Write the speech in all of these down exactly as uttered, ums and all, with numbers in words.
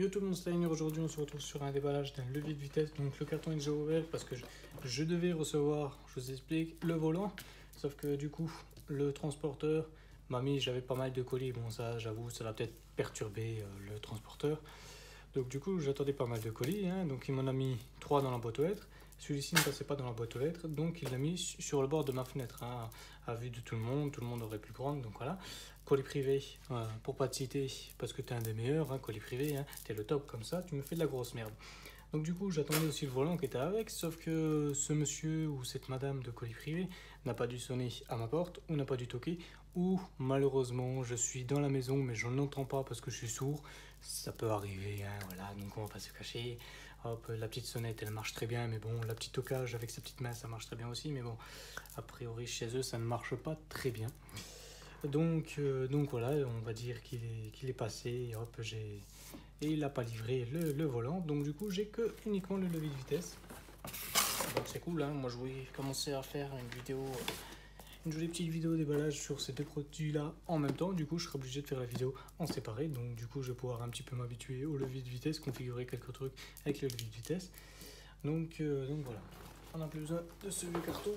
Yo tout le monde, c'est Liner. Aujourd'hui on se retrouve sur un déballage d'un levier de vitesse. Donc le carton est déjà ouvert parce que je, je devais recevoir, je vous explique, le volant. Sauf que du coup le transporteur m'a mis, j'avais pas mal de colis. Bon ça j'avoue ça va peut-être perturber euh, le transporteur. Donc du coup j'attendais pas mal de colis, hein. Donc il m'en a mis trois dans la boîte aux lettres. Celui-ci ne passait pas dans la boîte aux lettres, donc il l'a mis sur le bord de ma fenêtre, hein, à vue de tout le monde, tout le monde aurait pu le prendre, donc voilà. Colis privé, euh, pour pas te citer, parce que t'es un des meilleurs, hein, colis privé, hein, t'es le top comme ça, tu me fais de la grosse merde. Donc du coup j'attendais aussi le volant qui était avec, sauf que ce monsieur ou cette madame de colis privé n'a pas dû sonner à ma porte, ou n'a pas dû toquer, ou malheureusement je suis dans la maison mais je n'entends pas parce que je suis sourd, ça peut arriver, hein, voilà, donc on va pas se cacher. Hop, la petite sonnette elle marche très bien, mais bon, la petite tocage avec sa petite main ça marche très bien aussi, mais bon, a priori chez eux ça ne marche pas très bien. Donc, euh, donc voilà, on va dire qu'il est, qu'il est passé, et hop, j'ai... et il n'a pas livré le, le volant, donc du coup j'ai que uniquement le levier de vitesse. Donc c'est cool, hein. Moi je voulais commencer à faire une vidéo, une jolie petite vidéo déballage sur ces deux produits là en même temps. Du coup je serai obligé de faire la vidéo en séparé, donc du coup je vais pouvoir un petit peu m'habituer au levier de vitesse, configurer quelques trucs avec le levier de vitesse. Donc, euh, donc voilà, on n'a plus besoin de ce vieux carton.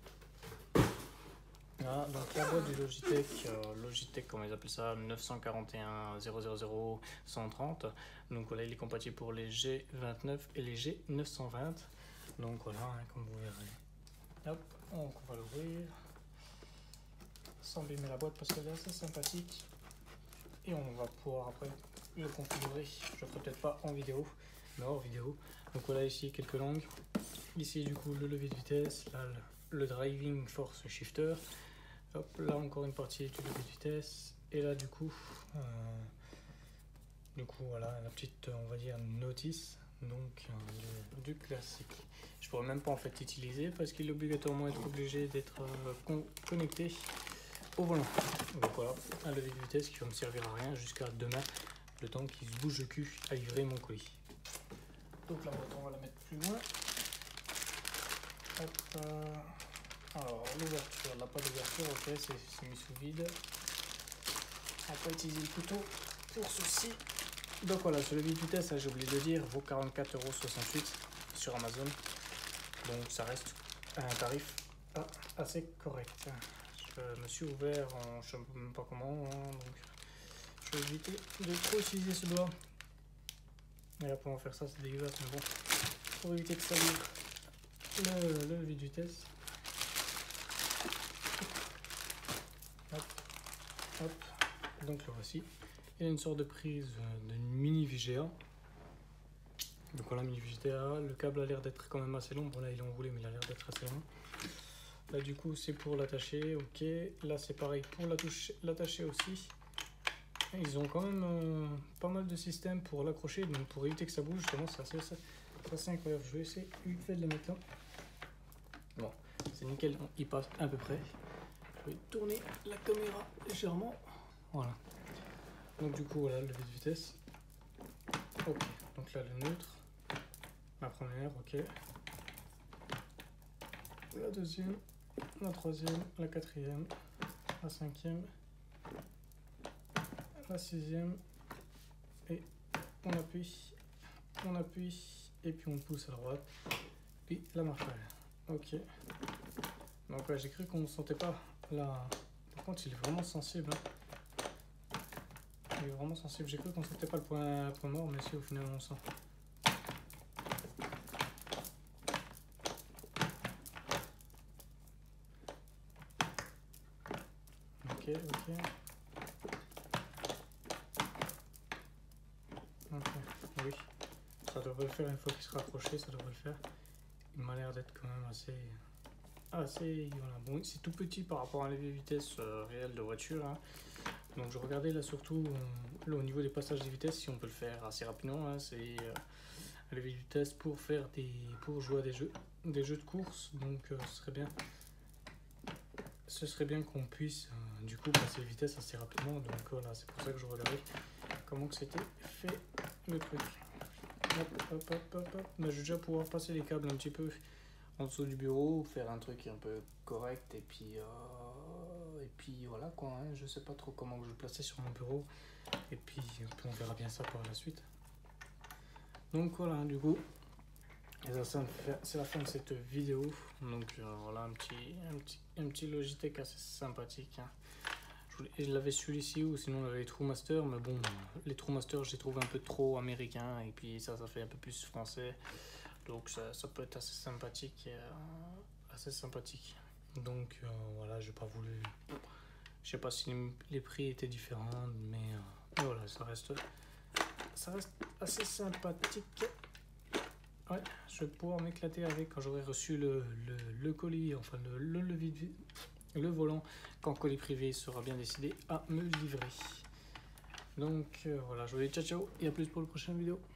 Voilà, donc la boîte du Logitech, euh, Logitech comment ils appellent ça, neuf cent quarante et un zéro zéro zéro cent trente. Donc voilà, il est compatible pour les G vingt-neuf et les G neuf cent vingt. Donc voilà, hein, comme vous verrez. Hop, on va l'ouvrir sans abîmer la boîte parce qu'elle est assez sympathique. Et on va pouvoir après le configurer. Je ne ferai peut-être pas en vidéo, mais hors vidéo. Donc voilà ici quelques langues. Ici du coup le levier de vitesse, là le, le driving force shifter. Hop, là encore une partie du levier de vitesse. Et là du coup, euh, du coup voilà la petite, on va dire, notice. Donc euh, du, du classique. Je pourrais même pas en fait utiliser parce qu'il est obligatoirement être obligé d'être euh, con connecté au volant. Donc voilà, un levier de vitesse qui va me servir à rien jusqu'à demain, le temps qu'il se bouge le cul à livrer mon colis. Donc la boîte, on va la mettre plus loin. Hop, euh, alors l'ouverture, elle n'a pas d'ouverture, ok, c'est mis sous vide. On va pas utiliser le couteau pour ceci. Donc voilà, ce levier de vitesse, j'ai oublié de dire, vaut quarante-quatre euros soixante-huit sur Amazon. Donc ça reste un tarif assez correct. Je me suis ouvert en je ne sais même pas comment, hein, donc je vais éviter de trop utiliser ce doigt. Et là pour en faire ça c'est dégueulasse, mais bon, pour éviter que ça livre le, le levier de vitesse. Hop, hop, donc le voici. Il y a une sorte de prise d'une mini V G A. Donc voilà, mini V G A, le câble a l'air d'être quand même assez long, bon là il est enroulé mais il a l'air d'être assez long. Là du coup c'est pour l'attacher, ok. Là c'est pareil pour l'attacher aussi. Ils ont quand même euh, pas mal de systèmes pour l'accrocher, donc pour éviter que ça bouge, justement c'est assez, assez incroyable. Je vais essayer vite fait de le mettre là. Bon, c'est nickel, il passe à peu près. Je vais tourner la caméra légèrement. Voilà. Donc du coup voilà le levier de vitesse. Ok, donc là le neutre. La première, ok. La deuxième. La troisième, la quatrième, la cinquième, la sixième, et on appuie, on appuie, et puis on pousse à droite, puis la marche arrière. Ok. Donc ouais, j'ai cru qu'on ne sentait pas là. Par contre, il est vraiment sensible. Hein. Il est vraiment sensible. J'ai cru qu'on ne sentait pas le point, point mort, mais si au final on sent. Ok, ok. Ok, oui. Ça devrait le faire une fois qu'il sera accroché, ça devrait le faire. Il m'a l'air d'être quand même assez... assez voilà. Bon, c'est tout petit par rapport à la vitesse euh, réelle de voiture. Hein. Donc je regardais là surtout euh, là, au niveau des passages de vitesse, si on peut le faire assez rapidement. Hein, c'est euh, la vitesse pour faire des... pour jouer à des jeux, des jeux de course. Donc euh, ce serait bien... ce serait bien qu'on puisse euh, du coup passer les vitesses assez rapidement, donc voilà, c'est pour ça que je regardais comment que c'était fait le truc. Hop, hop, hop, hop, hop. Mais je vais déjà pouvoir passer les câbles un petit peu en dessous du bureau, faire un truc un peu correct, et puis euh, et puis voilà quoi, hein. Je sais pas trop comment je vais placer sur mon bureau, et puis on verra bien ça par la suite. Donc voilà, du coup, et ça, ça me fait- c'est la fin de cette vidéo. Donc euh, voilà, un petit, un, petit, un petit Logitech assez sympathique. Hein. Je, voulais- je l'avais celui-ci ou sinon on avait les TrueMaster, mais bon, les TrueMaster, j'ai trouvé un peu trop américain et puis ça, ça fait un peu plus français. Donc ça, ça peut être assez sympathique. Euh, assez sympathique. Donc euh, voilà, j'ai pas voulu. Je sais pas si les prix étaient différents, mais, euh, mais voilà, ça reste, ça reste assez sympathique. Ouais, je vais pouvoir m'éclater avec quand j'aurai reçu le, le, le colis, enfin le, le, le, vide- le volant, quand colis privé sera bien décidé à me livrer. Donc euh, voilà, je vous dis ciao ciao et à plus pour la prochaine vidéo.